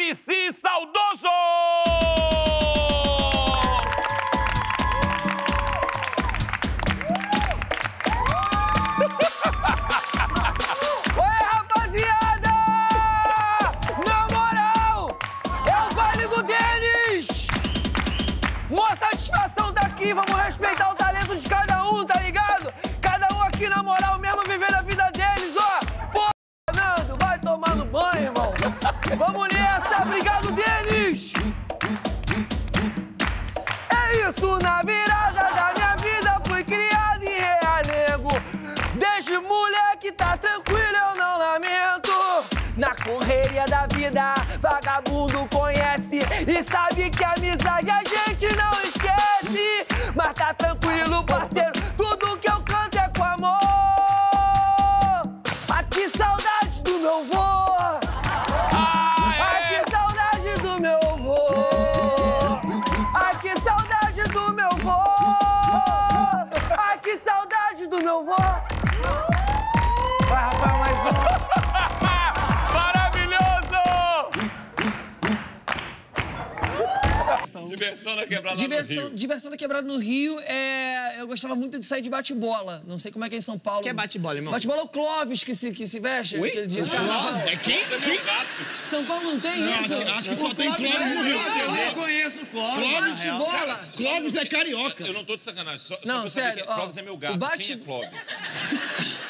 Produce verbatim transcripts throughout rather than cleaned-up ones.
M C Saudoso! Oi, rapaziada! Na moral, é o baile do Denis! Mó satisfação tá aqui, vamos respeitar o talento de cada um, tá ligado? Cada um aqui, na moral, mesmo vivendo a vida deles, ó! Pô, Fernando, vai tomar no banho, irmão! Vamos nessa, obrigado, Denis! É isso, na virada da minha vida fui criado em Realengo. Desde moleque tá tranquilo, eu não lamento. Na correria da vida, vagabundo conhece e sabe que a amizade a gente não esquece. Mas tá tranquilo, parceiro, tudo que eu canto é com amor. Ah, que saudade do meu vô. Ah, que saudade do meu vô. Ah, que saudade do meu vô. Ah, que saudade do meu vô. Vai, Rafael, mais um. Diversão na quebrada diversão, no Rio. Diversão na quebrada no Rio, é... eu gostava muito de sair de bate-bola. Não sei como é que é em São Paulo. O que é bate-bola, irmão? Bate-bola é o Clóvis que se, que se veste. Oi? Aquele dia de Clóvis? carnaval. É quem? Você é meu gato. São Paulo não tem Não, isso? acho, acho que só tem Clóvis no Rio. Eu não conheço o Clóvis. Bate-bola. Clóvis é carioca. Eu não tô de sacanagem. Só, Não, só pra sério, saber que ó, Clóvis é meu gato. o bate- Quem é Clóvis?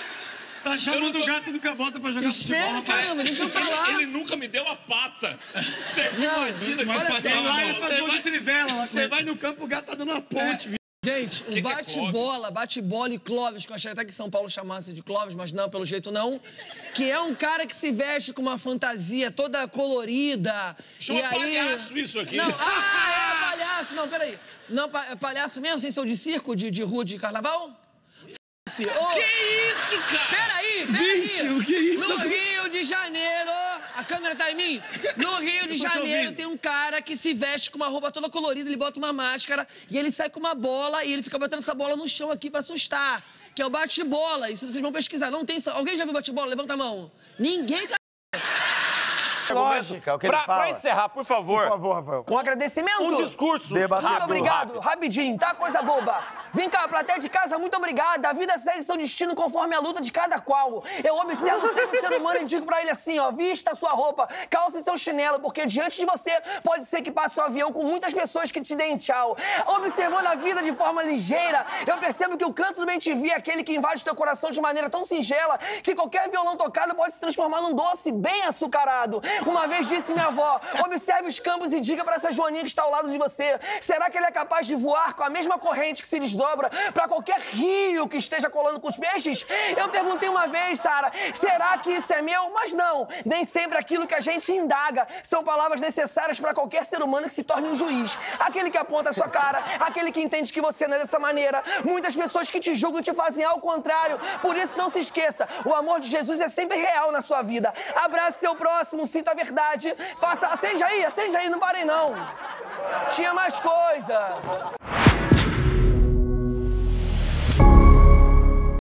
Tá chamando tô- o gato do Cabota pra jogar Espera, futebol, caramba, deixa eu falar. Ele nunca me deu a pata. Você Não, imagina olha que só. Lá ele você faz gol vai... de trivela. lá. Você vai no campo, o gato tá dando uma ponte, viu? Gente, o que é bate-bola, bate-bola e Clóvis, que eu achei até que São Paulo chamasse de Clóvis, mas não, pelo jeito não, que é um cara que se veste com uma fantasia toda colorida. Chama e aí... palhaço isso aqui. Não, ah, é palhaço, não, peraí. Não, pa- é palhaço mesmo, sem ser de circo, de, de rua de carnaval? F***se. Ô, Que isso, cara? Peraí, peraí. Bicho, que isso? No Rio de Janeiro, a câmera tá em mim? No Rio de Eu tô te Janeiro ouvindo. tem um cara que se veste com uma roupa toda colorida, ele bota uma máscara e ele sai com uma bola e ele fica botando essa bola no chão aqui pra assustar. Que é o bate-bola. Isso vocês vão pesquisar. Não tem. Alguém já viu bate-bola? Levanta a mão. Ninguém, cara. Lógica, o que ele Pra, fala. pra encerrar, por favor, Por favor, Rafael. Um agradecimento. um discurso. Debater. Muito rápido, obrigado, rápido. rapidinho, tá? Coisa boba. Vem cá, plateia de casa, muito obrigada. A vida segue seu destino conforme a luta de cada qual. Eu observo sempre o ser humano e digo pra ele assim, ó, vista a sua roupa, calce seu chinelo, porque diante de você pode ser que passe um avião com muitas pessoas que te deem tchau. Observando a vida de forma ligeira, eu percebo que o canto do bem te vi é aquele que invade teu coração de maneira tão singela que qualquer violão tocado pode se transformar num doce bem açucarado. Uma vez disse minha avó, observe os campos e diga pra essa joaninha que está ao lado de você, será que ele é capaz de voar com a mesma corrente que se desdobra pra qualquer rio que esteja colando com os peixes? Eu perguntei uma vez, Sara, será que isso é meu? Mas não, nem sempre aquilo que a gente indaga são palavras necessárias pra qualquer ser humano que se torne um juiz. Aquele que aponta a sua cara, aquele que entende que você não é dessa maneira. Muitas pessoas que te julgam te fazem ao contrário. Por isso, não se esqueça, o amor de Jesus é sempre real na sua vida. Abrace seu próximo, sinta a verdade. Faça, acende aí, acende aí, não parem não. Tinha mais coisa.